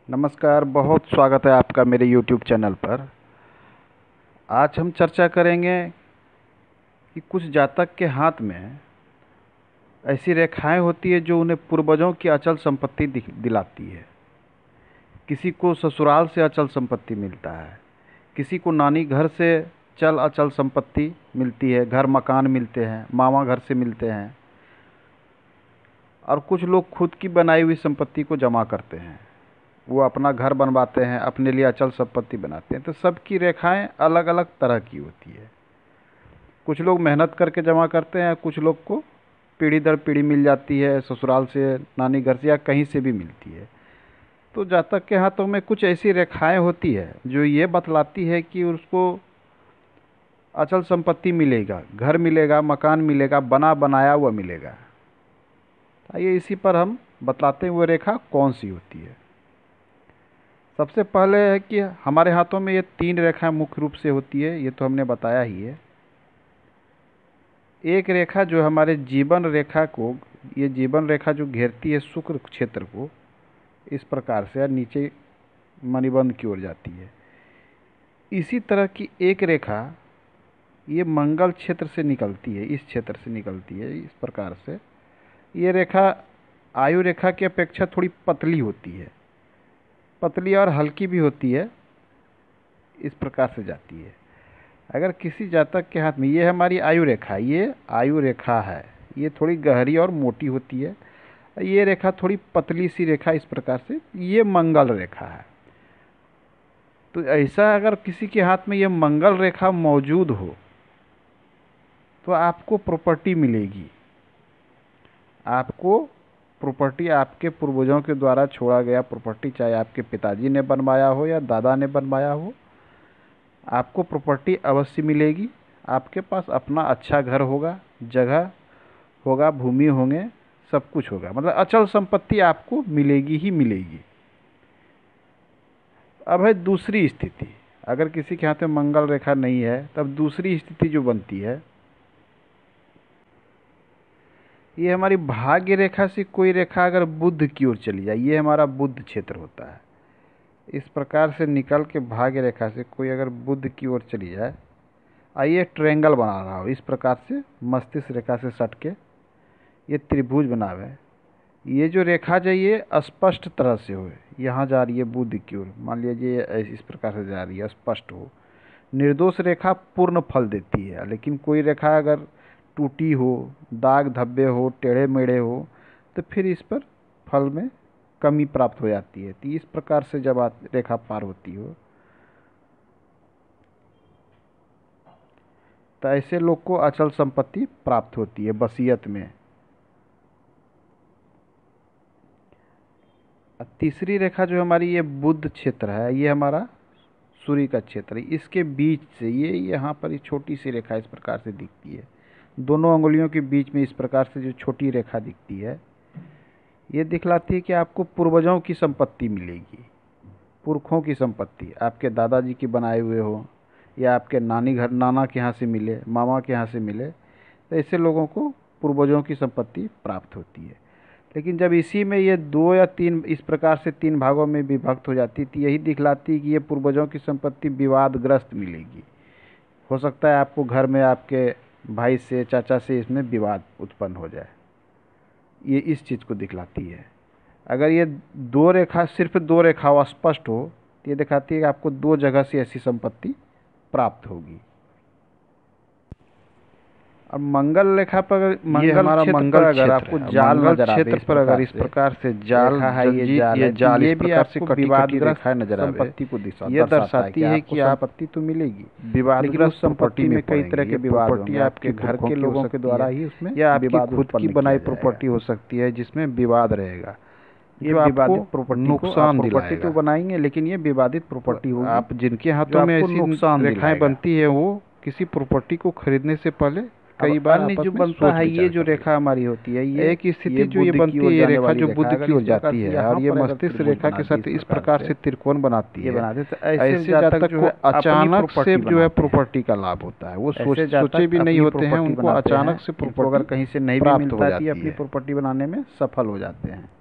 नमस्कार, बहुत स्वागत है आपका मेरे YouTube चैनल पर। आज हम चर्चा करेंगे कि कुछ जातक के हाथ में ऐसी रेखाएं होती है जो उन्हें पूर्वजों की अचल संपत्ति दिलाती है। किसी को ससुराल से अचल संपत्ति मिलता है, किसी को नानी घर से चल अचल संपत्ति मिलती है, घर मकान मिलते हैं, मामा घर से मिलते हैं, और कुछ लोग खुद की बनाई हुई संपत्ति को जमा करते हैं। वो अपना घर बनवाते हैं, अपने लिए अचल संपत्ति बनाते हैं। तो सबकी रेखाएं अलग अलग तरह की होती है। कुछ लोग मेहनत करके जमा करते हैं, कुछ लोग को पीढ़ी दर पीढ़ी मिल जाती है, ससुराल से, नानी घर से, या कहीं से भी मिलती है। तो जातक के हाथों में कुछ ऐसी रेखाएं होती है जो ये बतलाती है कि उसको अचल संपत्ति मिलेगा, घर मिलेगा, मकान मिलेगा, बना बनाया हुआ मिलेगा। आइए इसी पर हम बतलाते हैं वो रेखा कौन सी होती है। सबसे पहले है कि हमारे हाथों में ये 3 रेखाएं मुख्य रूप से होती है, ये तो हमने बताया ही है। एक रेखा जो हमारे जीवन रेखा को, ये जीवन रेखा जो घेरती है शुक्र क्षेत्र को, इस प्रकार से नीचे मणिबंध की ओर जाती है। इसी तरह की एक रेखा ये मंगल क्षेत्र से निकलती है, इस क्षेत्र से निकलती है। इस प्रकार से ये रेखा आयु रेखा की अपेक्षा थोड़ी पतली होती है, पतली और हल्की भी होती है, इस प्रकार से जाती है। अगर किसी जातक के हाथ में, ये हमारी आयु रेखा, ये आयु रेखा है, ये थोड़ी गहरी और मोटी होती है। ये रेखा थोड़ी पतली सी रेखा, इस प्रकार से, ये मंगल रेखा है। तो ऐसा अगर किसी के हाथ में ये मंगल रेखा मौजूद हो तो आपको प्रॉपर्टी मिलेगी। आपको प्रॉपर्टी, आपके पूर्वजों के द्वारा छोड़ा गया प्रॉपर्टी, चाहे आपके पिताजी ने बनवाया हो या दादा ने बनवाया हो, आपको प्रॉपर्टी अवश्य मिलेगी। आपके पास अपना अच्छा घर होगा, जगह होगा, भूमि होंगे, सब कुछ होगा। मतलब अचल संपत्ति आपको मिलेगी ही मिलेगी। अब है दूसरी स्थिति। अगर किसी के हाथ में मंगल रेखा नहीं है, तब दूसरी स्थिति जो बनती है, ये हमारी भाग्य रेखा से कोई रेखा अगर बुध की ओर चली जाए, ये हमारा बुध क्षेत्र होता है। इस प्रकार से निकल के भाग्य रेखा से कोई अगर बुध की ओर चली जाए, आइए ट्रायंगल बना रहा हो, इस प्रकार से मस्तिष्क रेखा से सट के ये त्रिभुज बनावे। ये जो रेखा जो ये स्पष्ट तरह से हो, यहाँ जा रही है बुध की ओर, मान लीजिए इस प्रकार से जा रही है, स्पष्ट हो। निर्दोष रेखा पूर्ण फल देती है, लेकिन कोई रेखा अगर टूटी हो, दाग धब्बे हो, टेढ़े मेढ़े हो, तो फिर इस पर फल में कमी प्राप्त हो जाती है। तो इस प्रकार से जब रेखा पार होती हो, तो ऐसे लोग को अचल संपत्ति प्राप्त होती है वसीयत में। तीसरी रेखा जो हमारी ये बुध क्षेत्र है, ये हमारा सूर्य का क्षेत्र है। इसके बीच से ये यहाँ पर ये छोटी सी रेखा इस प्रकार से दिखती है। दोनों अंगुलियों के बीच में इस प्रकार से जो छोटी रेखा दिखती है, ये दिखलाती है कि आपको पूर्वजों की संपत्ति मिलेगी, पुरखों की संपत्ति, आपके दादाजी की बनाए हुए हो, या आपके नाना के यहाँ से मिले, मामा के यहाँ से मिले, तो ऐसे लोगों को पूर्वजों की संपत्ति प्राप्त होती है। लेकिन जब इसी में ये 2 या 3 इस प्रकार से 3 भागों में विभक्त हो जाती, तो यही दिखलाती है कि ये पूर्वजों की संपत्ति विवादग्रस्त मिलेगी। हो सकता है आपको घर में आपके भाई से, चाचा से इसमें विवाद उत्पन्न हो जाए, ये इस चीज़ को दिखलाती है। अगर ये 2 रेखा, सिर्फ 2 रेखा स्पष्ट हो, तो ये दिखाती है कि आपको 2 जगह से ऐसी संपत्ति प्राप्त होगी। और मंगल रेखा पर, मंगल हमारा मंगल अगर आपको जाल नजर आवे, क्षेत्र पर अगर इस प्रकार से जाल है, ये जाल ये भी आपको विवादग्रस्त नजर आवे, संपत्ति को ये दर्शाती है कि आप संपत्ति तो मिलेगी, विवादग्रस्त संपत्ति में कई तरह के विवाद होंगे। आपके घर के लोगों के द्वारा ही उसमें या आपकी विवाद खुद की उत्पन्न बनाई किया प्रॉपर्टी हो सकती है जिसमें विवाद रहेगा। ये जो विवादित आपको प्रॉपर्टी नुकसान प्रॉपर्टी तो दिलाएगा। बनाएंगे, लेकिन ये विवादित प्रॉपर्टी होगी। आप जिनके हाथों में आपको ऐसी नुकसान रेखाएं दिलाएगा। बनती है, वो किसी प्रॉपर्टी को खरीदने से पहले कई बार अन्य आपस जो में बनता सोच है, ये विचार जो करते हैं। रेखा हमारी होती है, ये एक स्थिति जो ये बुध बनती की ओर है, ये जाने रेखा वाली जो रेखा बुध अगर की ओर इस प्रकार जाती से है, यहाँ और ये पर अगर मस्तिष्क त्रिभुज रेखा के बनाती साथ है, इस प्रकार से त्रिकोण बनाती ये है। बनाते, तो ऐसे जातक को अचानक से जो है प्रॉपर्टी का लाभ होता है। वो सोचे भी नहीं होते हैं, उनको अचानक से अगर प्रॉपर्टी कहीं से नहीं भी प्राप्त मिलता हो है, जाती ये अपनी है। प्रॉपर्टी बनाने में सफल हो जाते हैं।